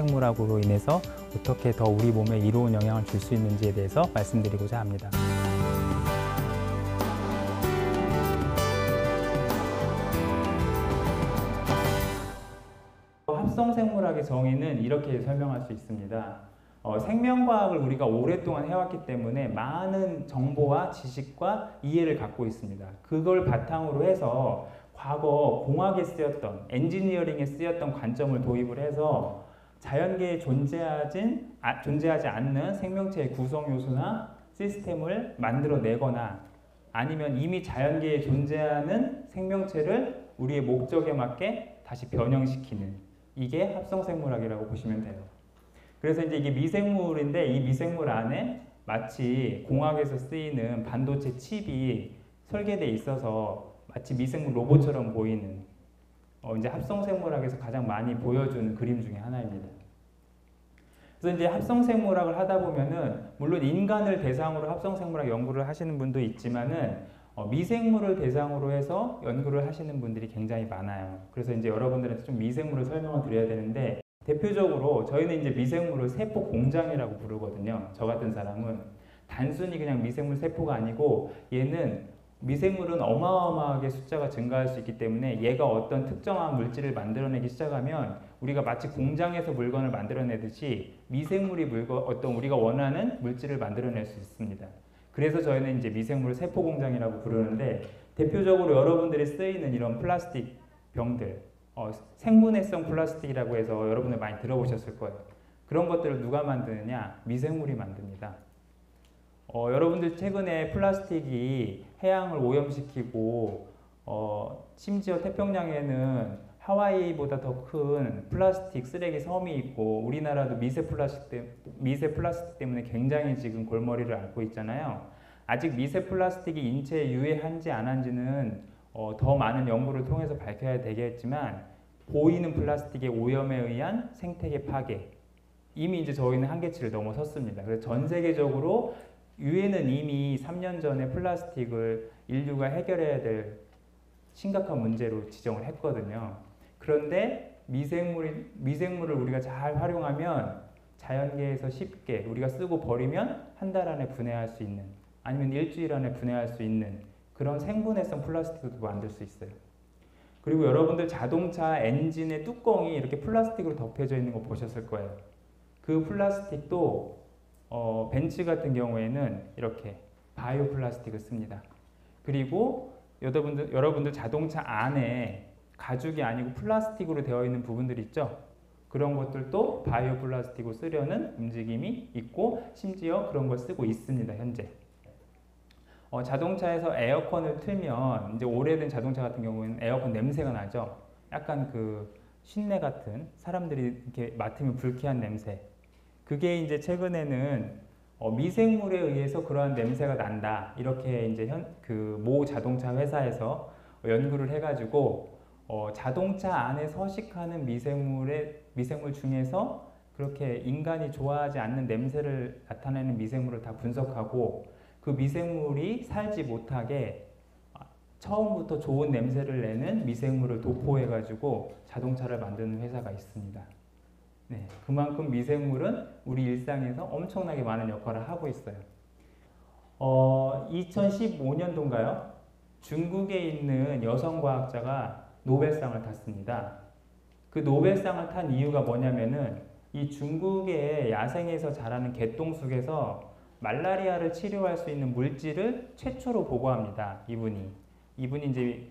합성생물학으로 인해서 어떻게 더 우리 몸에 이로운 영향을 줄 수 있는지에 대해서 말씀드리고자 합니다. 합성생물학의 정의는 이렇게 설명할 수 있습니다. 생명과학을 우리가 오랫동안 해왔기 때문에 많은 정보와 지식과 이해를 갖고 있습니다. 그걸 바탕으로 해서 과거 공학에 쓰였던, 엔지니어링에 쓰였던 관점을 도입을 해서 자연계에 존재하지 않는 생명체의 구성 요소나 시스템을 만들어내거나 아니면 이미 자연계에 존재하는 생명체를 우리의 목적에 맞게 다시 변형시키는, 이게 합성생물학이라고 보시면 돼요. 그래서 이제 이게 미생물인데 이 미생물 안에 마치 공학에서 쓰이는 반도체 칩이 설계되어 있어서 마치 미생물 로봇처럼 보이는 이제 합성생물학에서 가장 많이 보여주는 그림 중에 하나입니다. 그래서 이제 합성생물학을 하다 보면은 물론 인간을 대상으로 합성생물학 연구를 하시는 분도 있지만은 미생물을 대상으로 해서 연구를 하시는 분들이 굉장히 많아요. 그래서 이제 여러분들한테 좀 미생물을 설명을 드려야 되는데, 대표적으로 저희는 이제 미생물을 세포 공장이라고 부르거든요. 저 같은 사람은 단순히 그냥 미생물 세포가 아니고 얘는 미생물은 어마어마하게 숫자가 증가할 수 있기 때문에 얘가 어떤 특정한 물질을 만들어내기 시작하면 우리가 마치 공장에서 물건을 만들어내듯이 미생물이 어떤 우리가 원하는 물질을 만들어낼 수 있습니다. 그래서 저희는 이제 미생물을 세포 공장이라고 부르는데, 대표적으로 여러분들이 쓰이는 이런 플라스틱 병들, 생분해성 플라스틱이라고 해서 여러분들 많이 들어보셨을 거예요. 그런 것들을 누가 만드느냐? 미생물이 만듭니다. 여러분들 최근에 플라스틱이 해양을 오염시키고 심지어 태평양에는 하와이보다 더 큰 플라스틱 쓰레기 섬이 있고 우리나라도 미세 플라스틱 때문에 굉장히 지금 골머리를 앓고 있잖아요. 아직 미세 플라스틱이 인체에 유해한지 안 한지는 더 많은 연구를 통해서 밝혀야 되겠지만, 보이는 플라스틱의 오염에 의한 생태계 파괴, 이미 이제 저희는 한계치를 넘어섰습니다. 그래서 전 세계적으로 유엔은 이미 3년 전에 플라스틱을 인류가 해결해야 될 심각한 문제로 지정을 했거든요. 그런데 미생물을 우리가 잘 활용하면 자연계에서 쉽게 우리가 쓰고 버리면 한 달 안에 분해할 수 있는, 아니면 일주일 안에 분해할 수 있는 그런 생분해성 플라스틱도 만들 수 있어요. 그리고 여러분들 자동차 엔진의 뚜껑이 이렇게 플라스틱으로 덮여져 있는 거 보셨을 거예요. 그 플라스틱도 벤츠 같은 경우에는 이렇게 바이오 플라스틱을 씁니다. 그리고 여러분들 자동차 안에 가죽이 아니고 플라스틱으로 되어 있는 부분들 있죠? 그런 것들도 바이오 플라스틱으로 쓰려는 움직임이 있고 심지어 그런 걸 쓰고 있습니다, 현재. 자동차에서 에어컨을 틀면 이제 오래된 자동차 같은 경우에는 에어컨 냄새가 나죠. 약간 그 쉰내 같은, 사람들이 이렇게 맡으면 불쾌한 냄새. 그게 이제 최근에는 미생물에 의해서 그러한 냄새가 난다, 이렇게 이제 모 자동차 회사에서 연구를 해가지고 자동차 안에 서식하는 미생물 중에서 그렇게 인간이 좋아하지 않는 냄새를 나타내는 미생물을 다 분석하고 그 미생물이 살지 못하게 처음부터 좋은 냄새를 내는 미생물을 도포해가지고 자동차를 만드는 회사가 있습니다. 네, 그만큼 미생물은 우리 일상에서 엄청나게 많은 역할을 하고 있어요. 2015년도인가요? 중국에 있는 여성 과학자가 노벨상을 탔습니다. 그 노벨상을 탄 이유가 뭐냐면은 이 중국의 야생에서 자라는 개똥쑥에서 말라리아를 치료할 수 있는 물질을 최초로 보고합니다. 이분이 이제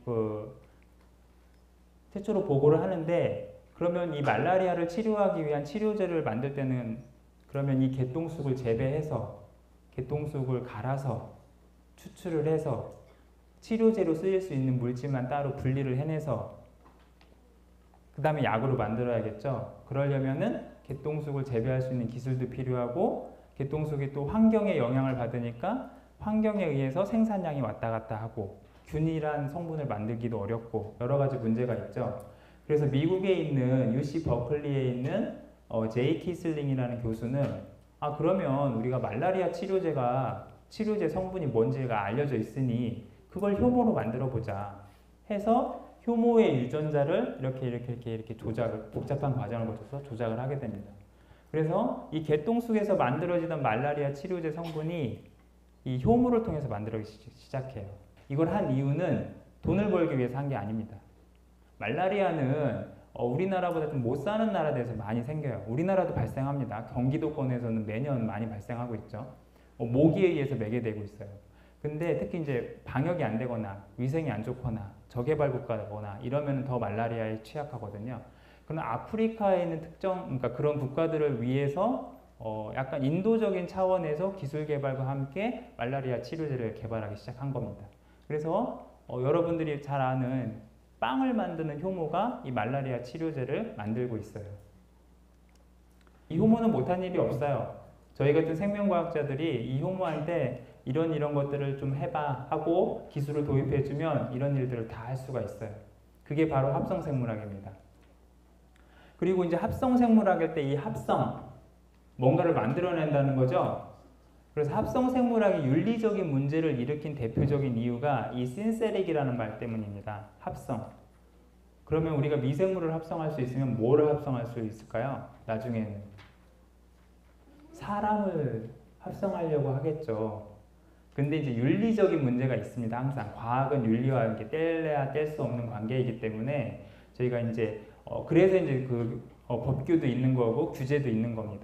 최초로 보고를 하는데, 그러면 이 말라리아를 치료하기 위한 치료제를 만들 때는 그러면 이 개똥쑥을 재배해서 개똥쑥을 갈아서 추출을 해서 치료제로 쓰일 수 있는 물질만 따로 분리를 해내서 그 다음에 약으로 만들어야겠죠. 그러려면은 개똥쑥을 재배할 수 있는 기술도 필요하고, 개똥쑥이 또 환경에 영향을 받으니까 환경에 의해서 생산량이 왔다 갔다 하고 균일한 성분을 만들기도 어렵고 여러 가지 문제가 있죠. 그래서 미국에 있는 UC 버클리에 있는 제이 키슬링이라는 교수는 그러면 우리가 말라리아 치료제 성분이 뭔지가 알려져 있으니 그걸 효모로 만들어 보자 해서 효모의 유전자를 이렇게 복잡한 과정을 거쳐서 조작을 하게 됩니다. 그래서 이 개똥쑥에서 만들어지던 말라리아 치료제 성분이 이 효모를 통해서 만들어지기 시작해요. 이걸 한 이유는 돈을 벌기 위해서 한 게 아닙니다. 말라리아는 우리나라보다 좀 못 사는 나라들에서 많이 생겨요. 우리나라도 발생합니다. 경기도권에서는 매년 많이 발생하고 있죠. 모기에 의해서 매게 되고 있어요. 근데 특히 이제 방역이 안 되거나 위생이 안 좋거나 저개발 국가거나 이러면 더 말라리아에 취약하거든요. 그러나 아프리카에 있는 그러니까 그런 국가들을 위해서 약간 인도적인 차원에서 기술 개발과 함께 말라리아 치료제를 개발하기 시작한 겁니다. 그래서 여러분들이 잘 아는 빵을 만드는 효모가 이 말라리아 치료제를 만들고 있어요. 이 효모는 못한 일이 없어요. 저희 같은 생명과학자들이 이 효모한테 이런 것들을 좀 해봐 하고 기술을 도입해주면 이런 일들을 다 할 수가 있어요. 그게 바로 합성생물학입니다. 그리고 이제 합성생물학일 때 이 합성, 뭔가를 만들어낸다는 거죠. 그래서 합성생물학이 윤리적인 문제를 일으킨 대표적인 이유가 이 신세릭이라는 말 때문입니다. 합성. 그러면 우리가 미생물을 합성할 수 있으면 뭐를 합성할 수 있을까요? 나중에는 사람을 합성하려고 하겠죠. 근데 이제 윤리적인 문제가 있습니다. 항상 과학은 윤리와 이렇게 뗄래야 뗄 수 없는 관계이기 때문에 저희가 이제 그래서 이제 법규도 있는 거고 규제도 있는 겁니다.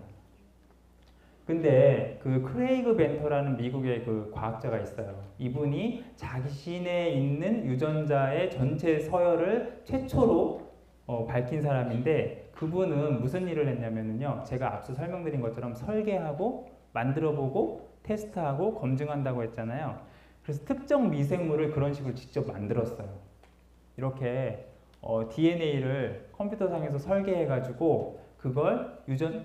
근데 그 크레이그 벤터라는 미국의 그 과학자가 있어요. 이분이 자신에 있는 유전자의 전체 서열을 최초로 밝힌 사람인데 그분은 무슨 일을 했냐면요. 제가 앞서 설명드린 것처럼 설계하고 만들어보고 테스트하고 검증한다고 했잖아요. 그래서 특정 미생물을 그런 식으로 직접 만들었어요. 이렇게 DNA를 컴퓨터상에서 설계해가지고 그걸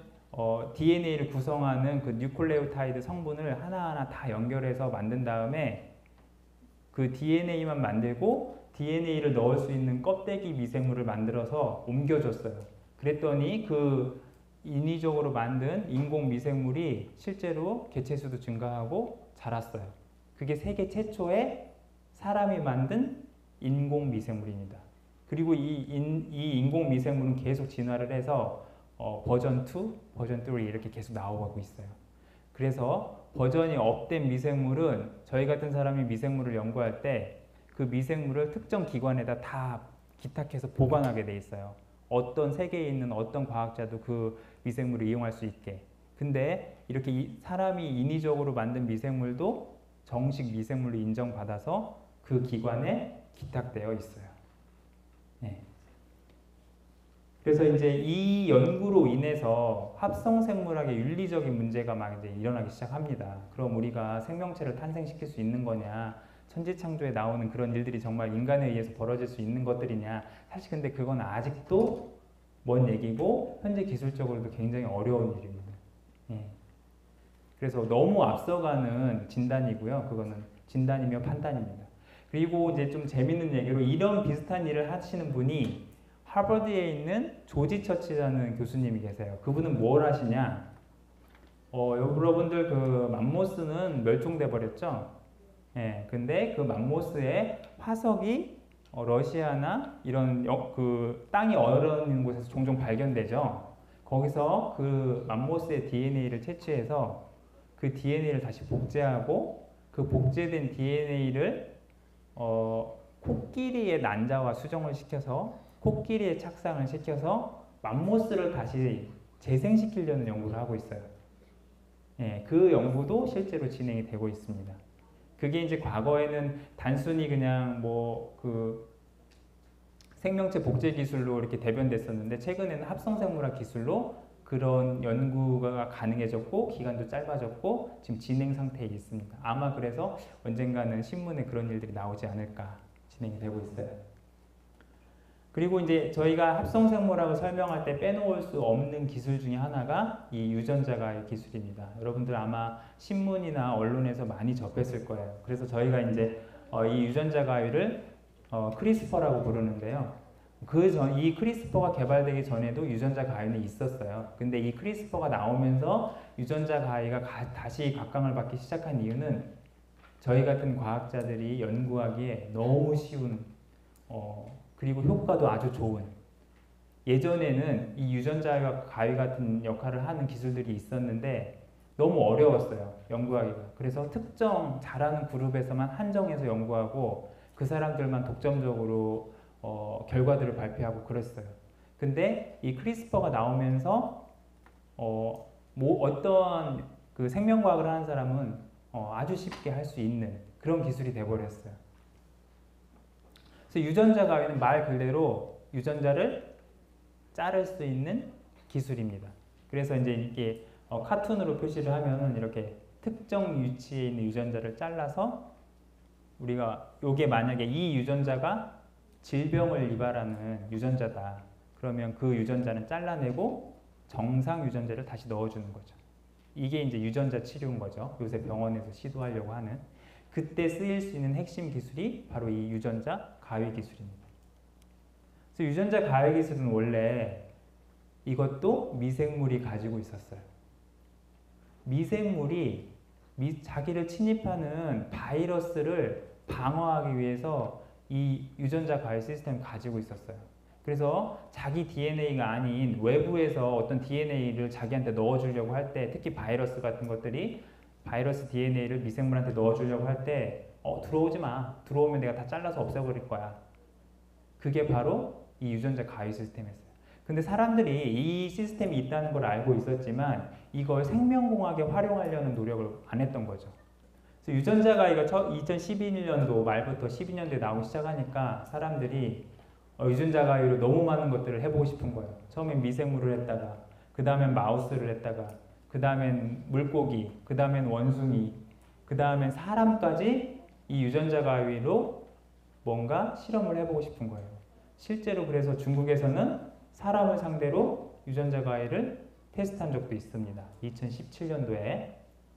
DNA를 구성하는 그 뉴클레오타이드 성분을 하나하나 다 연결해서 만든 다음에 그 DNA만 만들고 DNA를 넣을 수 있는 껍데기 미생물을 만들어서 옮겨줬어요. 그랬더니 그 인위적으로 만든 인공 미생물이 실제로 개체수도 증가하고 자랐어요. 그게 세계 최초의 사람이 만든 인공 미생물입니다. 그리고 이 인공 미생물은 계속 진화를 해서 버전 2, 버전 3 이렇게 계속 나오고 있어요. 그래서 버전이 업된 미생물은 저희 같은 사람이 미생물을 연구할 때 그 미생물을 특정 기관에다 다 기탁해서 보관하게 돼 있어요. 어떤 세계에 있는 어떤 과학자도 그 미생물을 이용할 수 있게. 근데 이렇게 사람이 인위적으로 만든 미생물도 정식 미생물로 인정받아서 그 기관에 기탁되어 있어요. 네. 그래서 이제 이 연구로 인해서 합성생물학의 윤리적인 문제가 막 이제 일어나기 시작합니다. 그럼 우리가 생명체를 탄생시킬 수 있는 거냐? 천지창조에 나오는 그런 일들이 정말 인간에 의해서 벌어질 수 있는 것들이냐? 사실 근데 그건 아직도 먼 얘기고 현재 기술적으로도 굉장히 어려운 일입니다. 예. 그래서 너무 앞서가는 진단이고요. 그거는 진단이며 판단입니다. 그리고 이제 좀 재밌는 얘기로 이런 비슷한 일을 하시는 분이 하버드에 있는 조지 처치라는 교수님이 계세요. 그분은 뭘 하시냐? 여러분들 그 맘모스는 멸종돼 버렸죠. 예, 근데 그 맘모스의 화석이 러시아나 이런 그 땅이 얼어있는 곳에서 종종 발견되죠. 거기서 그 맘모스의 DNA를 채취해서 그 DNA를 다시 복제하고 그 복제된 DNA를 코끼리의 난자와 수정을 시켜서 코끼리의 착상을 시켜서 맘모스를 다시 재생시키려는 연구를 하고 있어요. 예, 그 연구도 실제로 진행이 되고 있습니다. 그게 이제 과거에는 단순히 그냥 그 생명체 복제 기술로 이렇게 대변됐었는데 최근에는 합성생물학 기술로 그런 연구가 가능해졌고 기간도 짧아졌고 지금 진행 상태에 있습니다. 아마 그래서 언젠가는 신문에 그런 일들이 나오지 않을까 진행이 되고 있어요. 그리고 이제 저희가 합성생물학을 설명할 때 빼놓을 수 없는 기술 중에 하나가 이 유전자가의 기술입니다. 여러분들 아마 신문이나 언론에서 많이 접했을 거예요. 그래서 저희가 이제 이 유전자가위를 크리스퍼라고 부르는데요. 이 크리스퍼가 개발되기 전에도 유전자 가위는 있었어요. 근데 이 크리스퍼가 나오면서 유전자 가위가 다시 각광을 받기 시작한 이유는 저희 같은 과학자들이 연구하기에 너무 쉬운 그리고 효과도 아주 좋은 예전에는 이 유전자와 가위 같은 역할을 하는 기술들이 있었는데 너무 어려웠어요. 연구하기가. 그래서 특정 잘하는 그룹에서만 한정해서 연구하고 그 사람들만 독점적으로 결과들을 발표하고 그랬어요. 근데 이 크리스퍼가 나오면서 어떤 그 생명과학을 하는 사람은 아주 쉽게 할 수 있는 그런 기술이 돼버렸어요. 그래서 유전자 가위는 말 그대로 유전자를 자를 수 있는 기술입니다. 그래서 이제 이게 카툰으로 표시를 하면은 이렇게 특정 위치에 있는 유전자를 잘라서 우리가 요게 만약에 이 유전자가 질병을 유발하는 유전자다. 그러면 그 유전자는 잘라내고 정상 유전자를 다시 넣어주는 거죠. 이게 이제 유전자 치료인 거죠. 요새 병원에서 시도하려고 하는. 그때 쓰일 수 있는 핵심 기술이 바로 이 유전자 가위 기술입니다. 그래서 유전자 가위 기술은 원래 이것도 미생물이 가지고 있었어요. 미생물이 자기를 침입하는 바이러스를 방어하기 위해서 이 유전자 가위 시스템을 가지고 있었어요. 그래서 자기 DNA가 아닌 외부에서 어떤 DNA를 자기한테 넣어주려고 할 때, 특히 바이러스 같은 것들이 바이러스 DNA를 미생물한테 넣어주려고 할 때 들어오지 마. 들어오면 내가 다 잘라서 없애버릴 거야. 그게 바로 이 유전자 가위 시스템이었어요. 근데 사람들이 이 시스템이 있다는 걸 알고 있었지만 이걸 생명공학에 활용하려는 노력을 안 했던 거죠. 그래서 유전자 가위가 2011년도 말부터 12년도에 나오기 시작하니까 사람들이 유전자 가위로 너무 많은 것들을 해보고 싶은 거예요. 처음엔 미생물을 했다가 그 다음엔 마우스를 했다가 그 다음엔 물고기, 그 다음엔 원숭이, 그 다음엔 사람까지 이 유전자 가위로 뭔가 실험을 해보고 싶은 거예요. 실제로 그래서 중국에서는 사람을 상대로 유전자 가위를 테스트한 적도 있습니다. 2017년도에.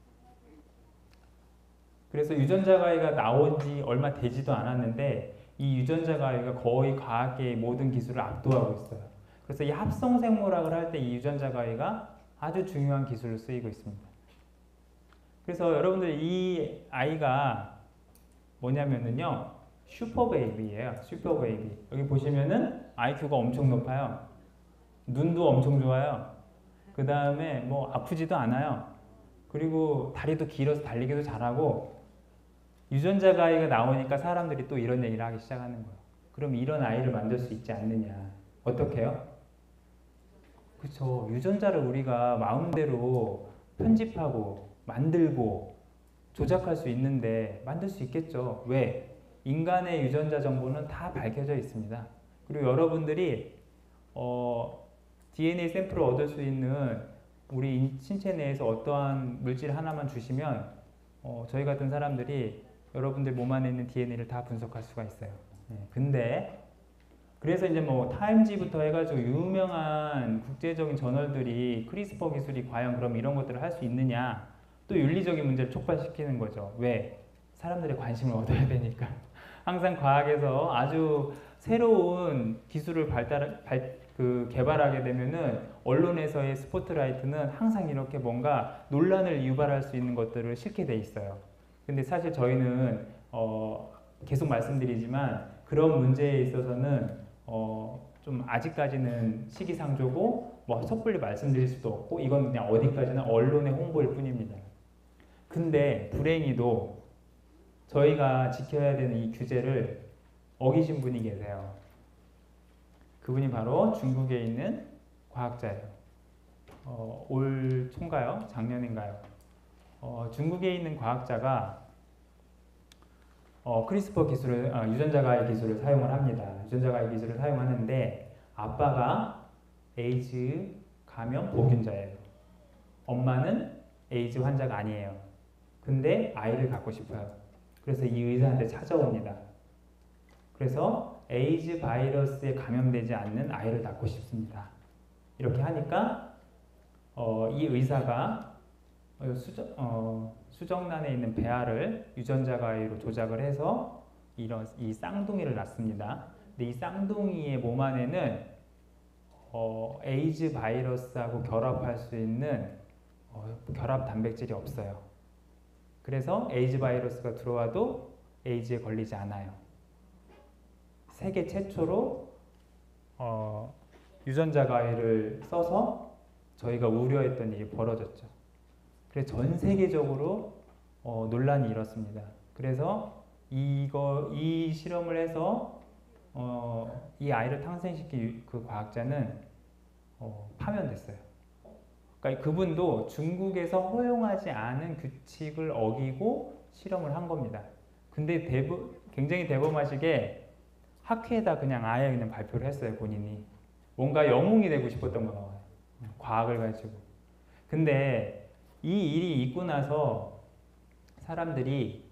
그래서 유전자 가위가 나온 지 얼마 되지도 않았는데 이 유전자 가위가 거의 과학계의 모든 기술을 압도하고 있어요. 그래서 이 합성 생물학을 할 때 이 유전자 가위가 아주 중요한 기술로 쓰이고 있습니다. 그래서 여러분들 이 아이가 뭐냐면은요, 슈퍼베이비예요. 슈퍼베이비. 여기 보시면은 IQ가 엄청 높아요. 눈도 엄청 좋아요. 그 다음에 뭐 아프지도 않아요. 그리고 다리도 길어서 달리기도 잘하고, 유전자 가위가 나오니까 사람들이 또 이런 얘기를 하기 시작하는 거예요. 그럼 이런 아이를 만들 수 있지 않느냐. 어떻게 해요? 그렇죠. 유전자를 우리가 마음대로 편집하고 만들고 조작할 수 있는데 만들 수 있겠죠. 왜? 인간의 유전자 정보는 다 밝혀져 있습니다. 그리고 여러분들이 DNA 샘플을 얻을 수 있는 우리 신체 내에서 어떠한 물질 하나만 주시면 저희 같은 사람들이 여러분들 몸 안에 있는 DNA를 다 분석할 수가 있어요. 근데 그래서 이제 뭐 타임지부터 해가지고 유명한 국제적인 저널들이 크리스퍼 기술이 과연 그럼 이런 것들을 할 수 있느냐, 또 윤리적인 문제를 촉발시키는 거죠. 왜? 사람들의 관심을 얻어야 되니까. 항상 과학에서 아주 새로운 기술을 개발하게 되면은 언론에서의 스포트라이트는 항상 이렇게 뭔가 논란을 유발할 수 있는 것들을 싣게 돼 있어요. 근데 사실 저희는 계속 말씀드리지만 그런 문제에 있어서는 좀 아직까지는 시기상조고 뭐 섣불리 말씀드릴 수도 없고 이건 그냥 어디까지나 언론의 홍보일 뿐입니다. 근데 불행히도 저희가 지켜야 되는 이 규제를 어기신 분이 계세요. 그분이 바로 중국에 있는 과학자예요. 올 초인가요? 작년인가요? 중국에 있는 과학자가 크리스퍼 기술을, 유전자 가위 기술을 사용을 합니다. 유전자 가위 기술을 사용하는데 아빠가 에이즈 감염 보균자예요. 엄마는 에이즈 환자가 아니에요. 근데 아이를 갖고 싶어요. 그래서 이 의사한테 찾아옵니다. 그래서 에이즈 바이러스에 감염되지 않는 아이를 낳고 싶습니다. 이렇게 하니까 이 의사가 수정란에 있는 배아를 유전자 가위로 조작을 해서 이 쌍둥이를 낳습니다. 근데 이 쌍둥이의 몸 안에는 에이즈 바이러스하고 결합할 수 있는 결합 단백질이 없어요. 그래서 에이즈 바이러스가 들어와도 에이즈에 걸리지 않아요. 세계 최초로 유전자 가위를 써서 저희가 우려했던 일이 벌어졌죠. 그래서 전 세계적으로 논란이 일었습니다. 그래서 이 실험을 해서 이 아이를 탄생시킨 그 과학자는 파면됐어요. 그러니까 그분도 중국에서 허용하지 않은 규칙을 어기고 실험을 한 겁니다. 근데 굉장히 대범하시게 학회에다 그냥 아예 그냥 발표를 했어요, 본인이. 뭔가 영웅이 되고 싶었던 거예요. 과학을 가지고. 근데 이 일이 있고 나서 사람들이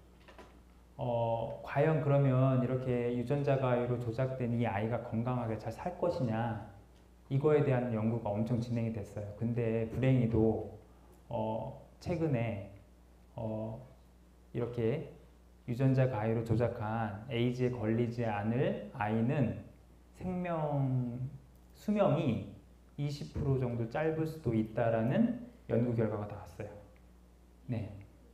과연 그러면 이렇게 유전자 가위로 조작된 이 아이가 건강하게 잘 살 것이냐, 이거에 대한 연구가 엄청 진행이 됐어요. 근데 불행히도 최근에 이렇게 유전자 가위로 조작한 에이즈에 걸리지 않을 아이는 수명이 20% 정도 짧을 수도 있다라는 연구 결과가 나왔어요. 네.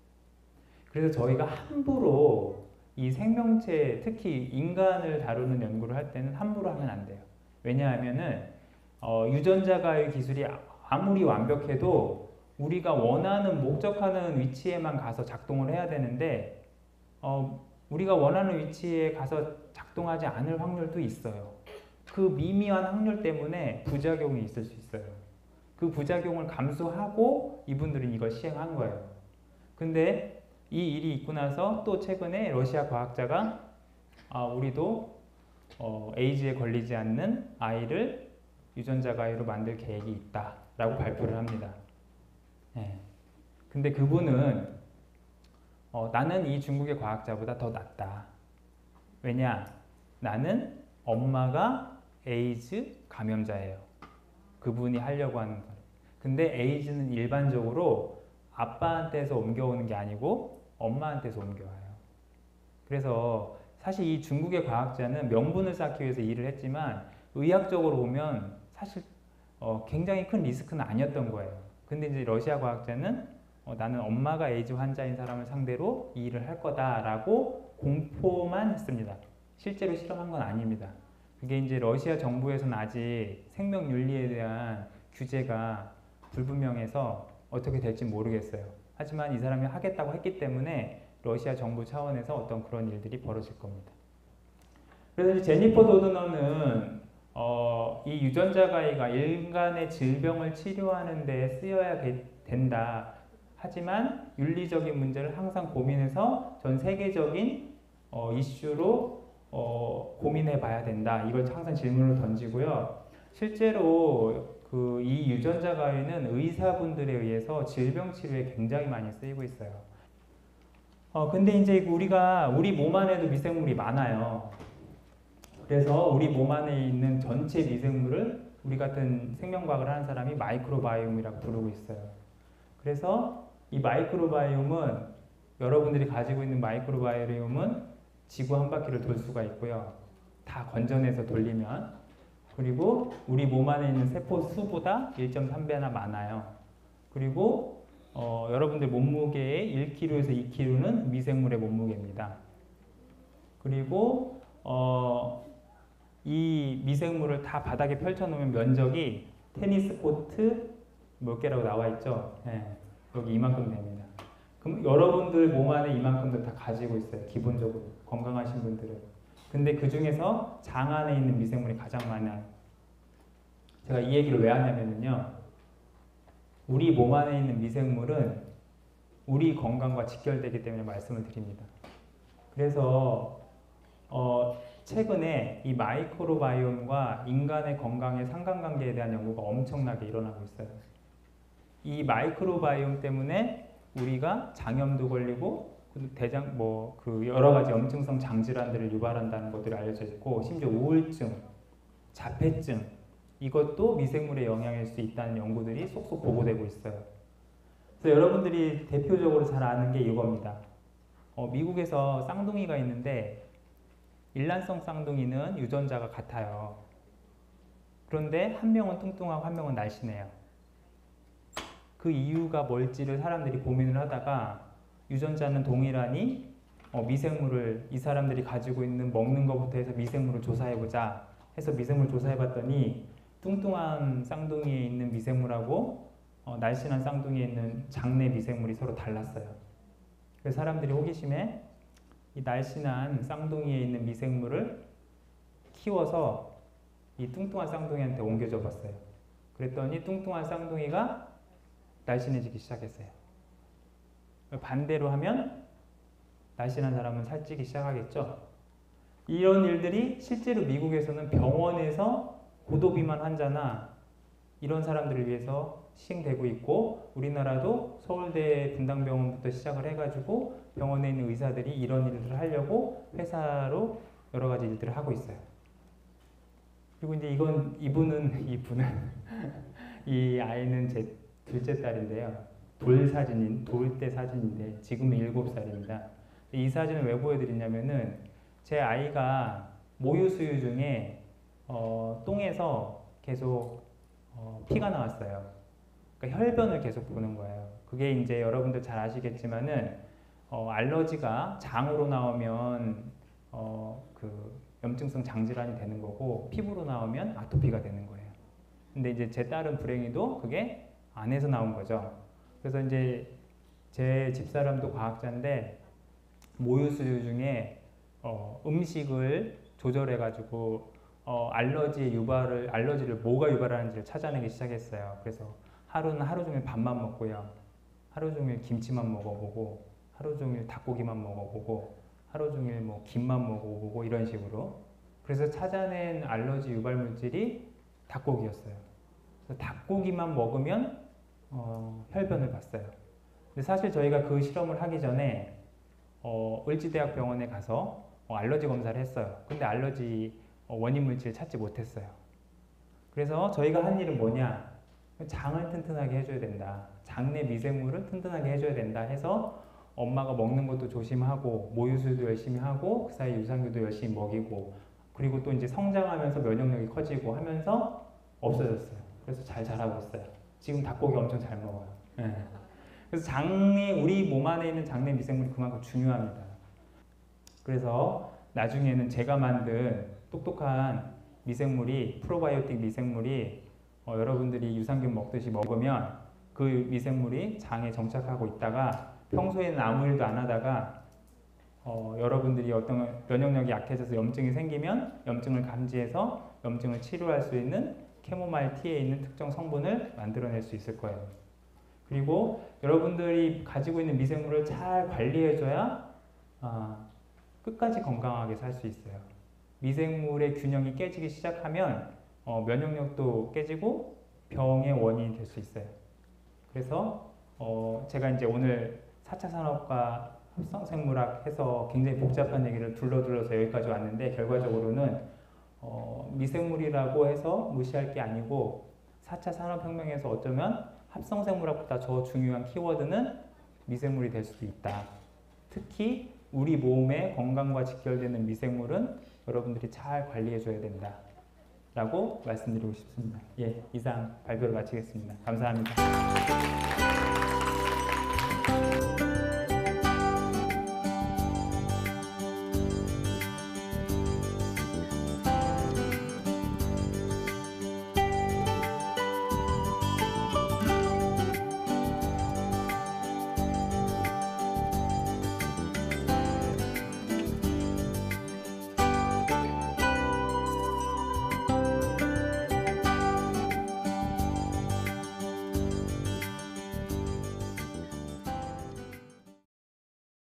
그래서 저희가 함부로 이 생명체, 특히 인간을 다루는 연구를 할 때는 함부로 하면 안 돼요. 왜냐하면은 유전자 가위 기술이 아무리 완벽해도 우리가 원하는 목적하는 위치에만 가서 작동을 해야 되는데 우리가 원하는 위치에 가서 작동하지 않을 확률도 있어요. 그 미미한 확률 때문에 부작용이 있을 수 있어요. 그 부작용을 감수하고 이분들은 이걸 시행한 거예요. 근데 이 일이 있고 나서 또 최근에 러시아 과학자가 우리도 에이즈에 걸리지 않는 아이를 유전자 가위로 만들 계획이 있다라고 발표를 합니다. 네. 근데 그분은 나는 이 중국의 과학자보다 더 낫다. 왜냐? 나는 엄마가 에이즈 감염자예요. 그분이 하려고 하는 거. 근데 에이즈는 일반적으로 아빠한테서 옮겨오는 게 아니고 엄마한테서 옮겨와요. 그래서 사실 이 중국의 과학자는 명분을 쌓기 위해서 일을 했지만 의학적으로 보면 사실 굉장히 큰 리스크는 아니었던 거예요. 근데 이제 러시아 과학자는 나는 엄마가 에이즈 환자인 사람을 상대로 이 일을 할 거다라고 공포만 했습니다. 실제로 실험한 건 아닙니다. 그게 이제 러시아 정부에서는 아직 생명윤리에 대한 규제가 불분명해서 어떻게 될지 모르겠어요. 하지만 이 사람이 하겠다고 했기 때문에 러시아 정부 차원에서 어떤 그런 일들이 벌어질 겁니다. 그래서 제니퍼 도드너는 이 유전자 가위가 인간의 질병을 치료하는 데 쓰여야 된다. 하지만 윤리적인 문제를 항상 고민해서 전 세계적인 이슈로 고민해 봐야 된다. 이걸 항상 질문을 던지고요. 실제로 이 유전자 가위는 의사분들에 의해서 질병 치료에 굉장히 많이 쓰이고 있어요. 근데 이제 우리 몸 안에도 미생물이 많아요. 그래서 우리 몸 안에 있는 전체 미생물을 우리 같은 생명과학을 하는 사람이 마이크로바이옴이라고 부르고 있어요. 그래서 이 마이크로바이옴은 여러분들이 가지고 있는 마이크로바이옴은 지구 한 바퀴를 돌 수가 있고요. 다 건져내서 돌리면. 그리고 우리 몸 안에 있는 세포 수보다 1.3배나 많아요. 그리고 여러분들 몸무게의 1kg에서 2kg는 미생물의 몸무게입니다. 그리고 이 미생물을 다 바닥에 펼쳐놓으면 면적이 테니스 코트 몇 개라고 나와 있죠? 네, 여기 이만큼 됩니다. 그럼 여러분들 몸 안에 이만큼도 다 가지고 있어요. 기본적으로 건강하신 분들은. 근데 그 중에서 장 안에 있는 미생물이 가장 많아요. 제가 이 얘기를 왜 하냐면요, 우리 몸 안에 있는 미생물은 우리 건강과 직결되기 때문에 말씀을 드립니다. 그래서 최근에 이 마이크로바이옴과 인간의 건강의 상관관계에 대한 연구가 엄청나게 일어나고 있어요. 이 마이크로바이옴 때문에 우리가 장염도 걸리고 여러 가지 염증성 장질환들을 유발한다는 것들이 알려져 있고, 심지어 우울증, 자폐증 이것도 미생물의 영향일 수 있다는 연구들이 속속 보고되고 있어요. 그래서 여러분들이 대표적으로 잘 아는 게 이겁니다. 미국에서 쌍둥이가 있는데 일란성 쌍둥이는 유전자가 같아요. 그런데 한 명은 뚱뚱하고 한 명은 날씬해요. 그 이유가 뭘지를 사람들이 고민을 하다가 유전자는 동일하니 미생물을 이 사람들이 가지고 있는 먹는 것부터 해서 미생물을 조사해보자 해서 미생물 조사해봤더니 뚱뚱한 쌍둥이에 있는 미생물하고 날씬한 쌍둥이에 있는 장내 미생물이 서로 달랐어요. 그래서 사람들이 호기심에 이 날씬한 쌍둥이에 있는 미생물을 키워서 이 뚱뚱한 쌍둥이한테 옮겨줘 봤어요. 그랬더니 뚱뚱한 쌍둥이가 날씬해지기 시작했어요. 반대로 하면 날씬한 사람은 살찌기 시작하겠죠. 이런 일들이 실제로 미국에서는 병원에서 고도비만 환자나 이런 사람들을 위해서 시행되고 있고, 우리나라도 서울대 분당병원부터 시작을 해가지고 병원에 있는 의사들이 이런 일들을 하려고 회사로 여러 가지 일들을 하고 있어요. 그리고 이제 이분은 이 아이는 제 둘째 딸인데요. 돌때 사진인데 지금은 7살입니다. 이 사진을 왜 보여드리냐면은 제 아이가 모유 수유 중에 똥에서 계속 피가 나왔어요. 그러니까 혈변을 계속 보는 거예요. 그게 이제 여러분들 잘 아시겠지만은 알러지가 장으로 나오면 그 염증성 장질환이 되는 거고, 피부로 나오면 아토피가 되는 거예요. 근데 이제 제 딸은 불행히도 그게 안에서 나온 거죠. 그래서 이제 제 집사람도 과학자인데 모유 수유 중에 음식을 조절해 가지고 알러지를 뭐가 유발하는지를 찾아내기 시작했어요. 그래서 하루는 하루 종일 밥만 먹고요, 하루 종일 김치만 먹어보고, 하루 종일 닭고기만 먹어보고, 하루 종일 뭐 김만 먹어보고, 이런 식으로. 그래서 찾아낸 알러지 유발 물질이 닭고기였어요. 그래서 닭고기만 먹으면 혈변을 봤어요. 근데 사실 저희가 그 실험을 하기 전에 을지대학병원에 가서 알러지 검사를 했어요. 근데 알러지 원인 물질 찾지 못했어요. 그래서 저희가 한 일은 뭐냐, 장을 튼튼하게 해줘야 된다, 장내 미생물을 튼튼하게 해줘야 된다 해서 엄마가 먹는 것도 조심하고 모유수유도 열심히 하고 그 사이 유산균도 열심히 먹이고, 그리고 또 이제 성장하면서 면역력이 커지고 하면서 없어졌어요. 그래서 잘 자라고 있어요. 지금 닭고기 엄청 잘 먹어요. 네. 그래서 우리 몸 안에 있는 장내 미생물이 그만큼 중요합니다. 그래서 나중에는 제가 만든 똑똑한 미생물이, 프로바이오틱 미생물이 여러분들이 유산균 먹듯이 먹으면 그 미생물이 장에 정착하고 있다가 평소에는 아무 일도 안 하다가 여러분들이 어떤 면역력이 약해져서 염증이 생기면 염증을 감지해서 염증을 치료할 수 있는 캐모마일 티에 있는 특정 성분을 만들어낼 수 있을 거예요. 그리고 여러분들이 가지고 있는 미생물을 잘 관리해줘야 끝까지 건강하게 살 수 있어요. 미생물의 균형이 깨지기 시작하면 면역력도 깨지고 병의 원인이 될 수 있어요. 그래서 제가 이제 오늘 4차 산업과 합성생물학 해서 굉장히 복잡한 얘기를 둘러서 여기까지 왔는데, 결과적으로는 미생물이라고 해서 무시할 게 아니고 4차 산업혁명에서 어쩌면 합성생물학보다 더 중요한 키워드는 미생물이 될 수도 있다. 특히 우리 몸의 건강과 직결되는 미생물은 여러분들이 잘 관리해줘야 된다 라고 말씀드리고 싶습니다. 예, 이상 발표를 마치겠습니다. 감사합니다.